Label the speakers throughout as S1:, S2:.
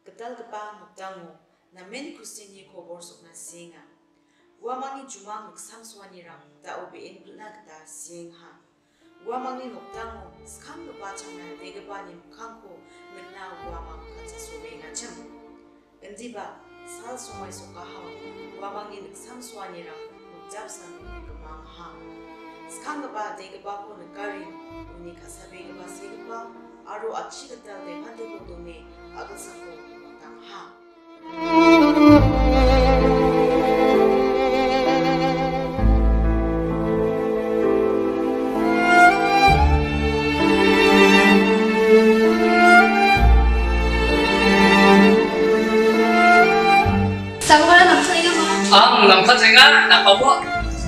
S1: ketal kepa nokdango namen kusini kobor sokna singa guamangni jumang nuksam swani rang da obin gulna gda singha guamangni nokdango skam kepa changna degeba ni mukangko ngna guamang khatsa sobe ngacham endiba sal somai soka ha guamangni nuksam swani rang nukjab san kemang ha skam kepa degeba ko ngari uni kasabe kepa segeba aro achi ketal de mate ko dome agal sako tang ha
S2: 남편생아 나가고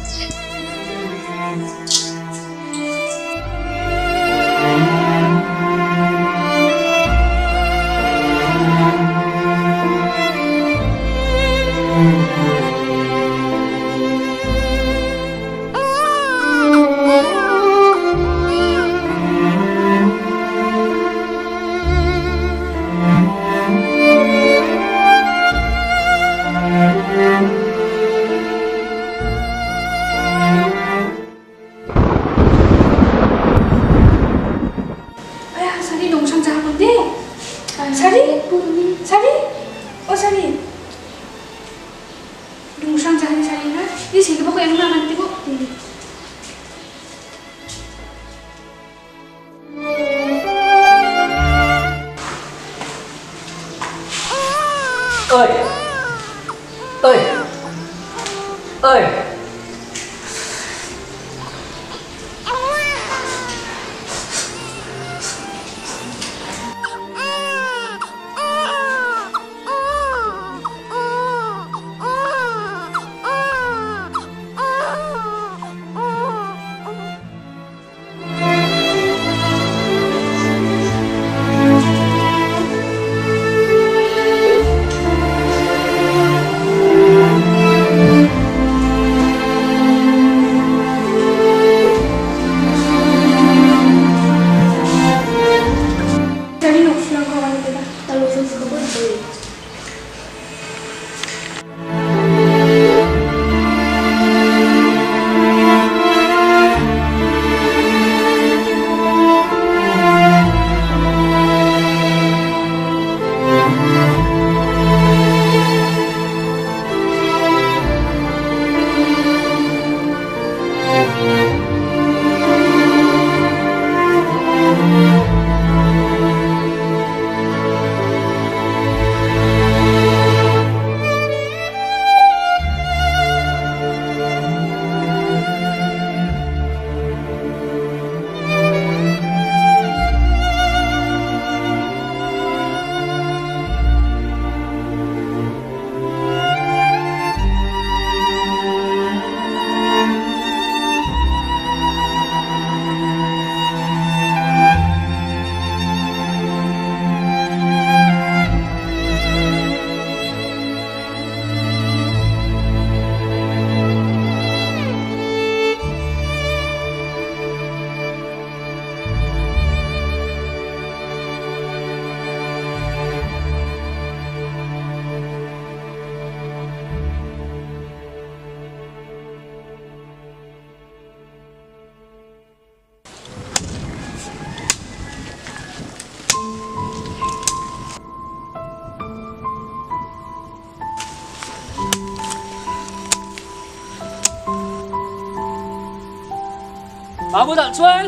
S2: Babu Đạo Xuân,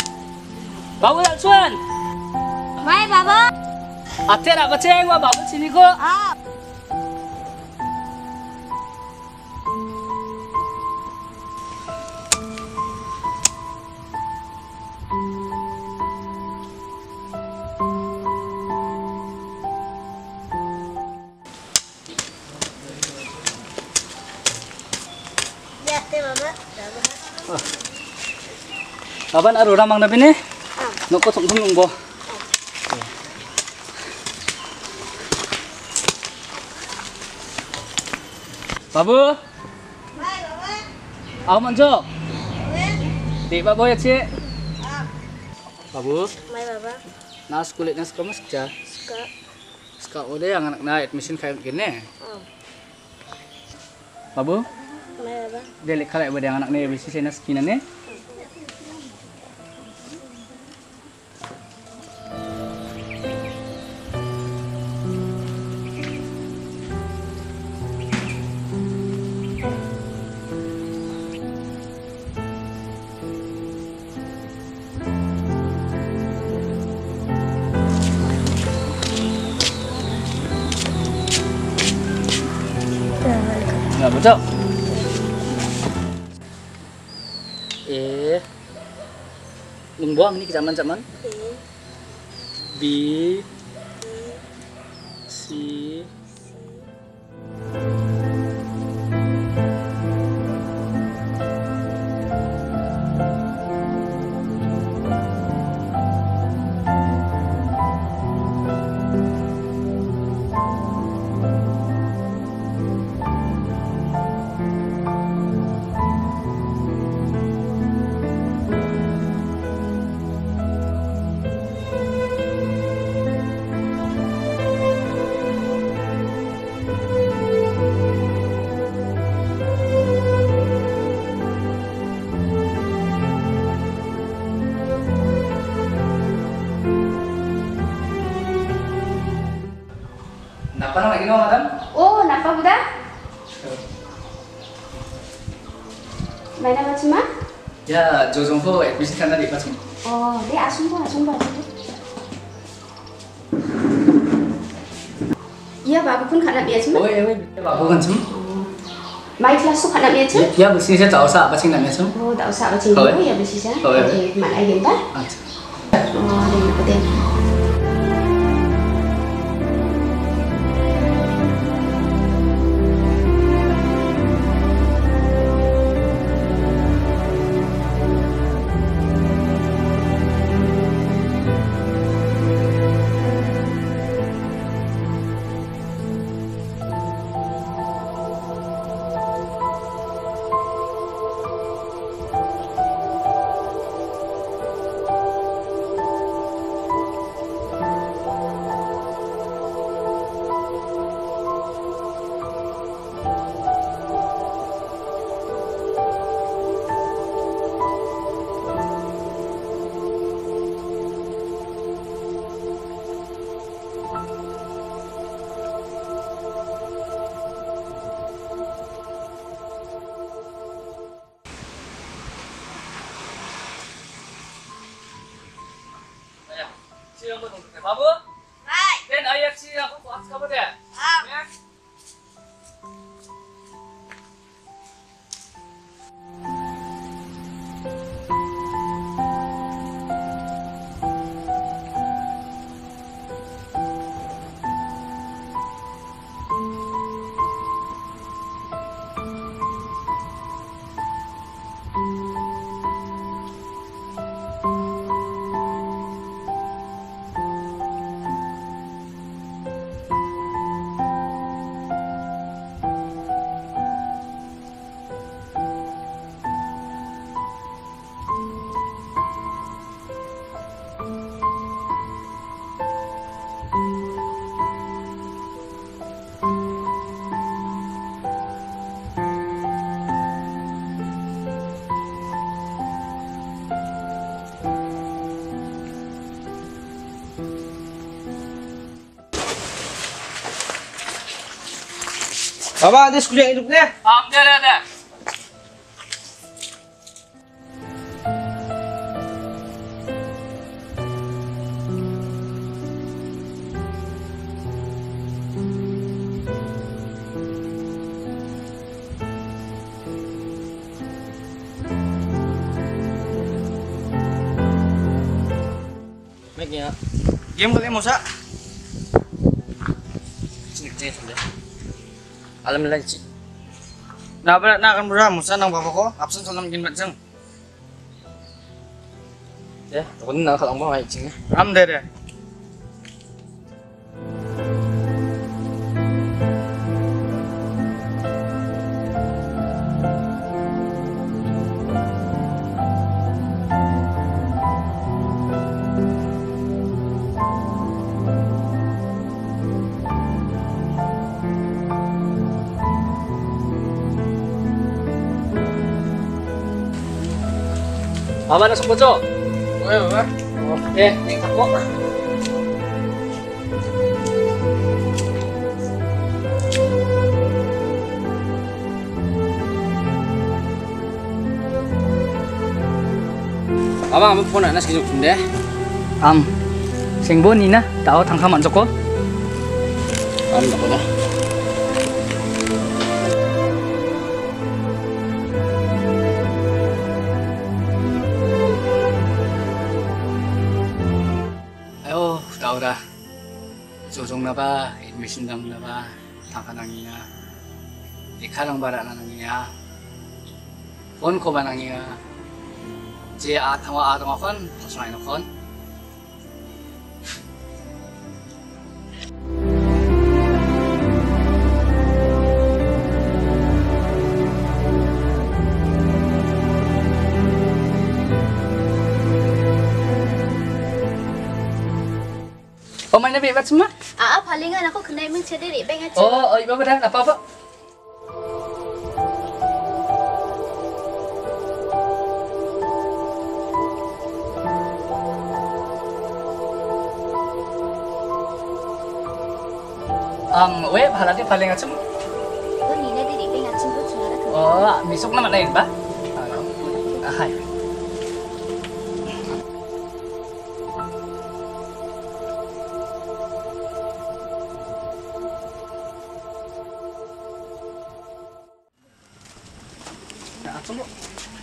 S2: Babu Đạo Xuân.
S3: Mai Baba.
S2: Thế là có chơi qua Babu sini ko.
S3: Ya, te Baba.
S2: Baban aru ramang na bini. Noko song song bo. Babu.
S3: Mai Baba.
S2: Aw manjo. Di Babu ya ci. Babu.
S3: Mai Baba.
S2: Na kulit nas kamu seka.
S3: Suka.
S2: Kau udah yang anak naik admission kayak gini. Babu? Dia lihat kalau ada anak naik admission sana sekian ni. Nggak betul. Buang ni kita zaman. B C Napa nak lagi no, madam?
S3: Oh, napa budak? Mana macam mana?
S2: Ya, Jojong ko admission kana di pasung.
S3: Oh, dia asum pun. Iya, babu pun kena biar cuma.
S2: Oh, ya, babu kan sum.
S3: Mai kelas tu kena biar cuma.
S2: Ya, bersih saya tahu sah pasing namanya sum.
S3: Oh, tak usah macam ni ya bersih saya. Okey, mana lagi entah? Oh, dia betul.
S2: Babu?
S3: Hai.
S2: Dan ayah si aku kuat kamu deh. Ya.
S4: Baba, ada sekolah hidup ni?
S2: Ada.
S4: Mic-nya. Game kali Musa.
S2: Cek sudah.
S4: Alhamdulillah cik. Nah, berat nak akan beram Musa nang bapa ko. Absen salam gin bat jeng.
S2: Ya, aku nak kalau mau aja cing.
S4: Am deh.
S2: Mama na sumbo jo.
S4: Oke, Papa.
S2: Ning takbo.
S4: Abang, abang phone anak sekejap deh.
S2: Singbo ni na, tao tangka manjok ko.
S4: Tak apa dah.
S2: Ayo, tao dah. Sosong na ba, admission lang na ba, tangka nangiya. Ika lang bara na nangiya. Phone ko ba nangiya? Je atang kon, pasangay na kon. Main na bibat semua?
S3: Palingan aku kena emang cedera beng aja.
S2: Oh, ibu dah apa? Weh, halati paling acem.
S3: Kau ni na diri beng aja tu suara tu.
S2: Oh, besok nama lain ba? Hai. Acem lo.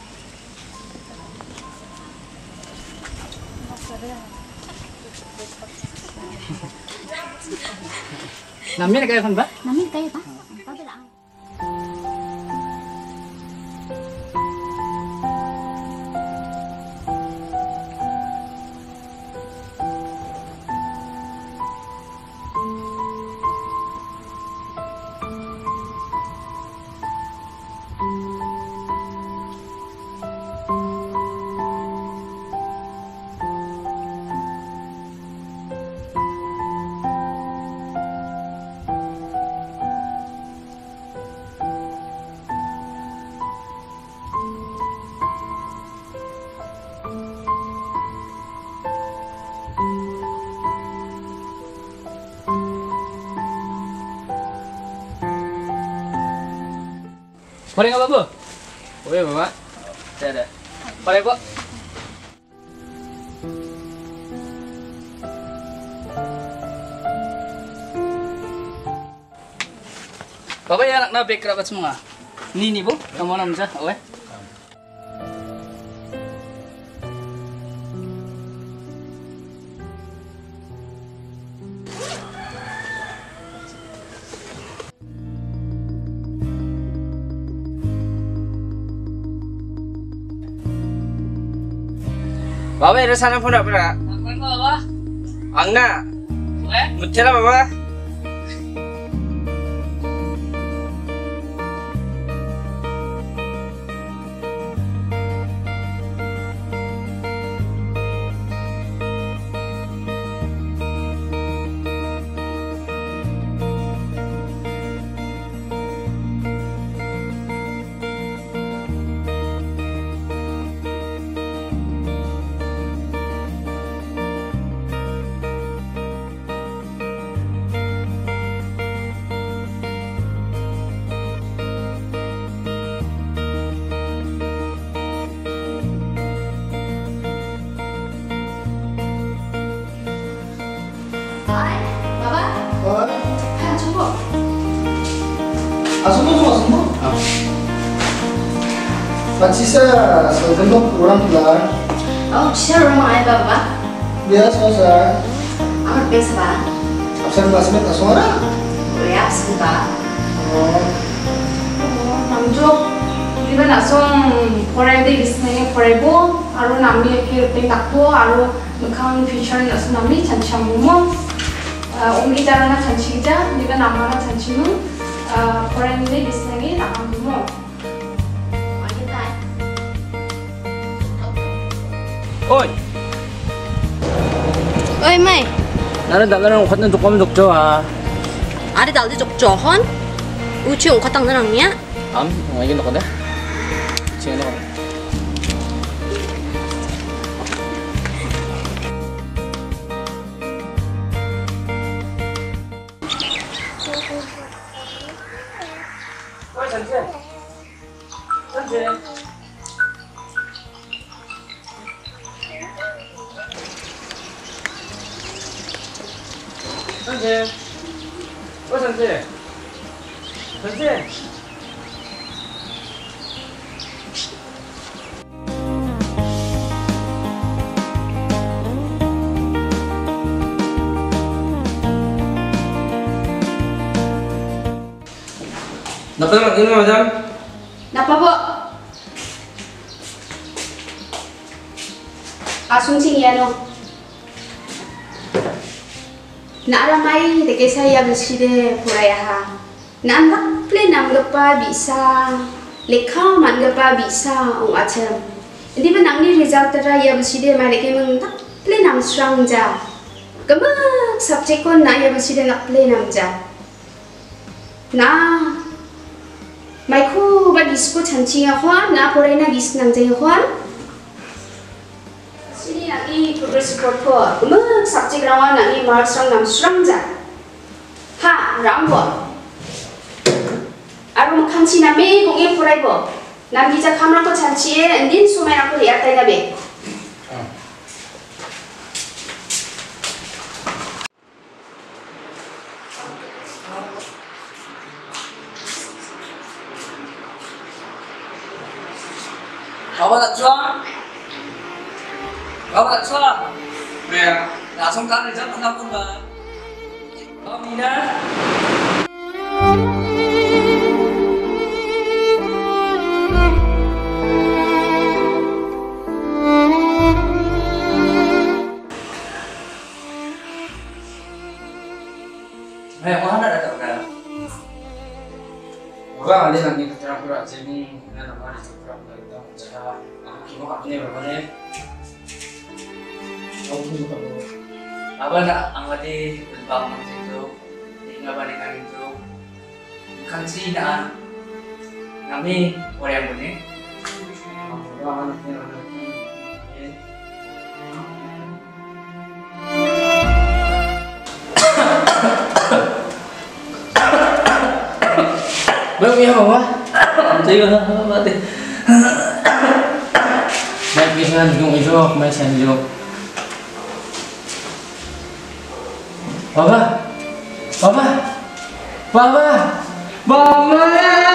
S2: Namin kayo kan ba?
S3: Namin kayo ba? Pabalaan.
S2: Boleh nggak babu?
S4: Boleh, Papa.
S2: Ada. Boleh bu. Bapak ya anak nabi kerabat semua. Ini bu, kamu namanya, oke?
S4: Papa, ada sana pun tak pernah.
S2: Apa bapak?
S4: Angna,
S2: Oke?
S4: betul lah, Papa.
S5: Patsisa segenok orang kelar.
S3: Oh, siapa rumah ayah bapak?
S5: Biasa sa.
S3: Amat biasa pak.
S5: Absen classmate na suara.
S3: Boleh absen pak.
S5: Oh,
S6: 남쪽 우리가 나선 포레데 비스네 포레보 아로 남미 이렇게 딱고 아로 묵한 피처는 나선 남미 잔치하고 옹기자라나 잔치기자 우리가 남마나 잔치는 포레데 비스네 나가고
S3: Kita.
S4: Oi,
S3: Oi Mai,
S4: 나는 나랑 같은 조금 적죠, 아.
S3: ada daldi jok johon. Uci ong kotang nerangnya.
S4: Ngayon ako na. Sige na ako. 천천히. 천천히. 천천히. 천천히. 천천히. Dapat ini macam?
S3: Napa po? Asungsing yan o. Naaramay de kesa ya beside puraya ha. Naanak ple namgapa bisa lekha mangapa bisa o acham. Hindi ba nangni result tara ya beside mai leke mang tak ple nam strang ja. Kama subject ko na ya beside nak ple nam ja. Na mai khu ba disco chanchiya khwan na porai na gis nang jai khwan sini lagi progress report ko kuma subject rawan nang marks rang nam strang ja ha rambo arum khanchi na me gonge porai bo nam gija khamra ko chanchiye andin sumai na ko ya tai na be
S2: Bapak tak cuan? Bapak tak cuan? Ya, langsung kan rezat tengah pun bang. Bapak Mina. Mana ada tak kan?
S4: Bapak ada lagi keterangan berat jadi dengan nama di program kita cara aku kimo kapne berapa ni? Aku kimo kamu.
S2: Apa nak angkati berbang macam itu? Tinggal bandingkan itu. Bukan sih nak kami orang yang bunyi.
S4: Orang ni orang. Bang ni apa? Saya apa mati. Mai bisa jung itu, mai sanjung. Baba, baba, baba, baba.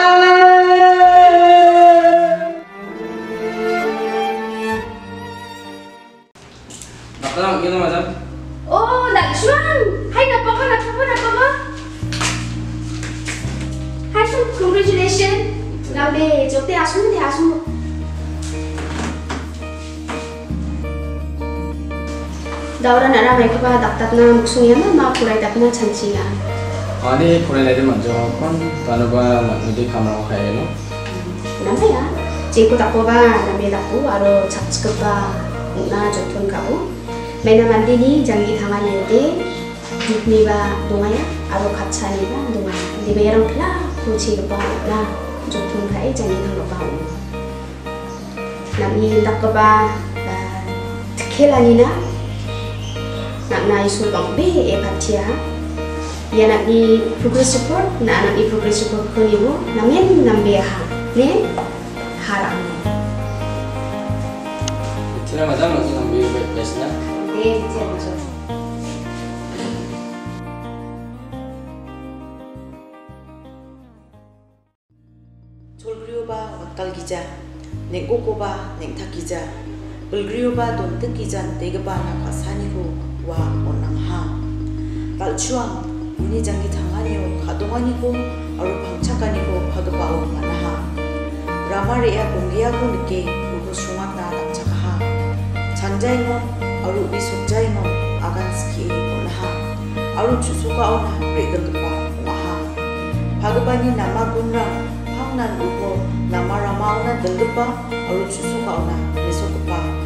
S4: Apa kita macam?
S3: oh Nakshwan hai napa ba hai so congratulations nabe jote asun daura nara mai ba daktat na muksung ya ma purai dakna chancinga
S4: Ani pura lagi macam apa? Tanah macam di kamera kaya no.
S3: nama ya jengko takpo ba nabe takpo aro chapchke ba na jotun kabu maina mandini jangi thangani de dukni ba dongaya aro khachani ba dongaya liberang pla kuchi ba na jotun kai jangi thang ba nami takko ba kelani na nak isul bang be e patia ya nak ni progress report nak ni progress report ko ni wo namen nambe ha ne harang
S4: Kita macam masih ambil website.
S3: 네, 이제 맞아.
S1: 졸그리오바 왁갈 기자, 냉꼬꼬바 냉탁 기자, 불그리오바 돈뜻 기자 대그바 나가 산이고 와 온낭하. 달추왕 문희장기 당하니요 가동하니고 어루 방착하니고 파도바오 만하. 라마리아 공기하고 늦게 누구 숭악나 남착하. 장자잉어 aru isukjaino agan ski onha aru chusuka ona redagpa waha bhagabani nama gunra phangnan upo nama rama ona dalgpa aru chusuka ona mesokpa